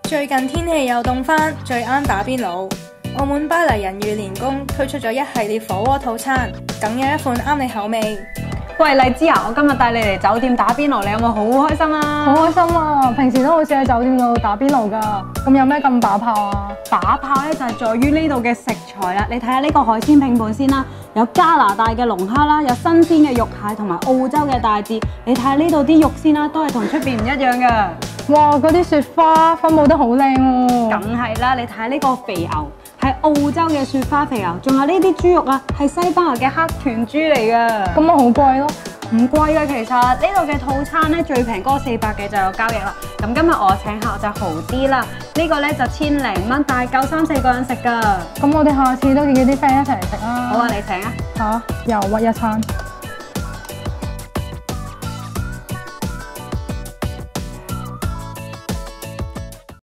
最近天氣又凍返，最啱打邊爐。澳門巴黎人與連工推出咗一系列火鍋套餐，梗有一款啱你口味。 喂，荔枝啊，我今日帶你嚟酒店打邊爐，你有冇好開心啊？ 好開心啊！平時都好少喺酒店度打邊爐㗎，咁有咩咁把炮啊？ 把炮咧就係在於呢度嘅食材啦。你睇下呢個海鮮拼盤先啦，有加拿大嘅龍蝦啦，有新鮮嘅肉蟹同埋澳洲嘅大字。你睇下呢度啲肉先啦，都係同出邊唔一樣㗎。 哇！嗰啲雪花分佈得好靚喎。 梗係啦，你睇下呢個肥牛係澳洲嘅雪花肥牛，仲有呢啲豬肉啊係西班牙嘅黑豚豬嚟㗎。 咁咪好貴咯？ 唔貴㗎，其實呢度嘅套餐咧最平嗰個400嘅就有交易啦。咁今日我請客就豪啲啦，呢個咧就1000零蚊，但係夠3、4個人食㗎。 咁我哋下次都叫啲 friend 一齊嚟食啊！ 好啊，你請啊！ 嚇，又屈一餐。